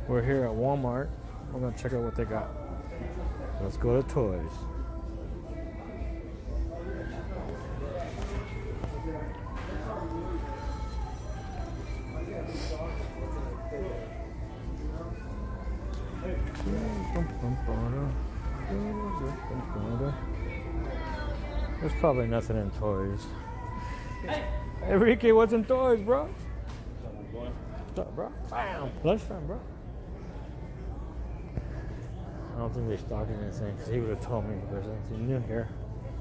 We're here at Walmart. We're gonna check out what they got. Let's go to toys. There's probably nothing in toys. Hey Ricky, what's in toys, bro? What's up, bro? Bam! Lunchtime, bro. I don't think they stock anything because he would have told me if there's anything new here.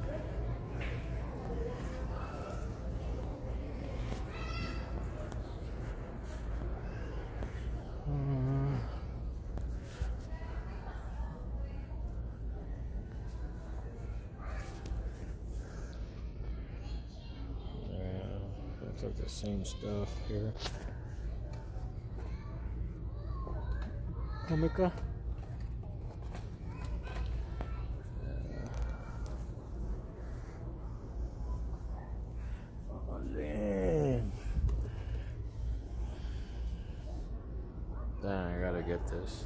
Looks like the same stuff here. Comica. Oh, man. Dang, I gotta get this.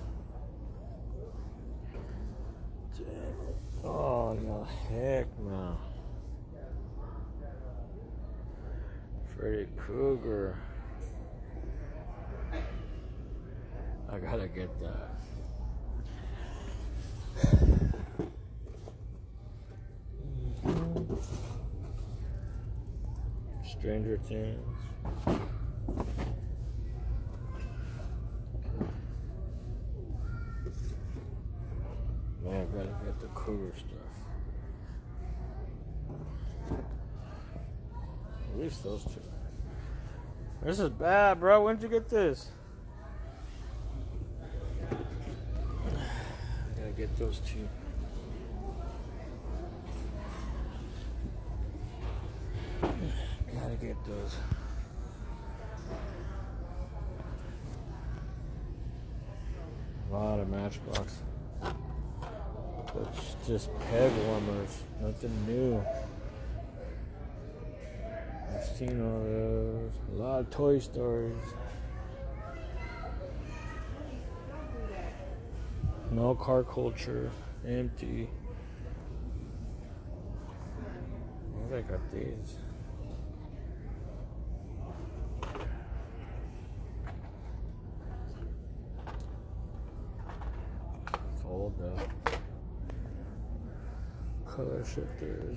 Oh, no, heck no. Freddy Krueger. I gotta get that. Stranger Things. Man, I gotta get the Krueger stuff. At least those two. This is bad, bro. When did you get this? I gotta get those two. Gotta get those. A lot of Matchbox. It's just peg warmers. Nothing new. I've seen all those. A lot of Toy Stories. No car culture. Empty. Oh, they got these. Fold up. Color shifters.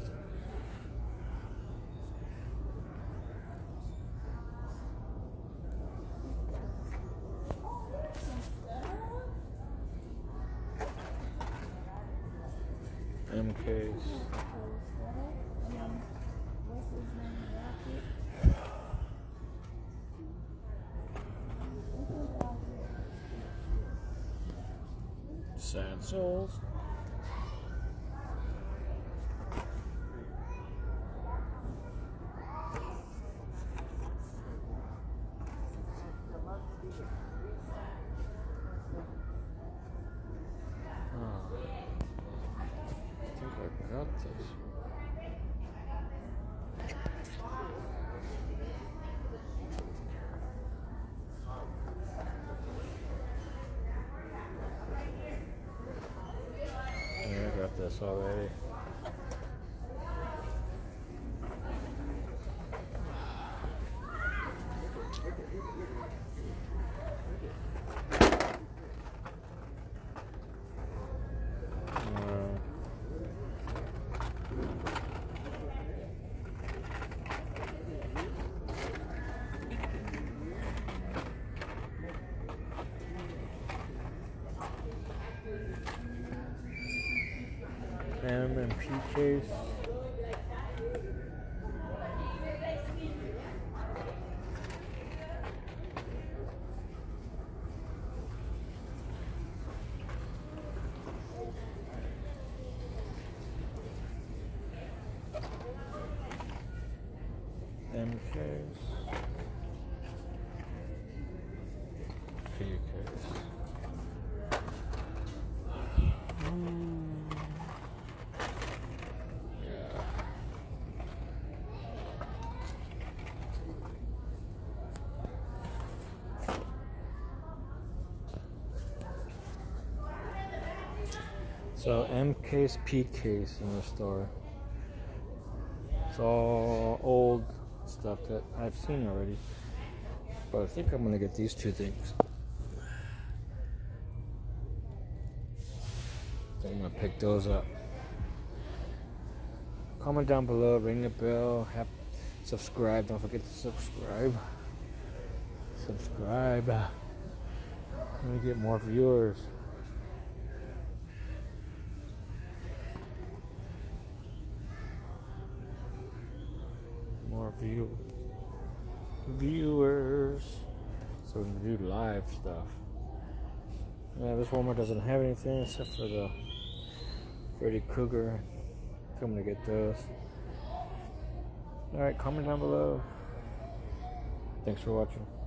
MKs. Sad Souls. Got this. Yeah, I got this already. M and P case. M case. P case. So M case, P case in the store. It's all old stuff that I've seen already. But I think I'm gonna get these two things. So I'm gonna pick those up. Comment down below, ring the bell, subscribe. Don't forget to subscribe. Subscribe. Let me get more viewers. More viewers. So we can do live stuff. Yeah, this Walmart doesn't have anything except for the Freddy Krueger. I'm gonna get those. Alright, comment down below. Thanks for watching.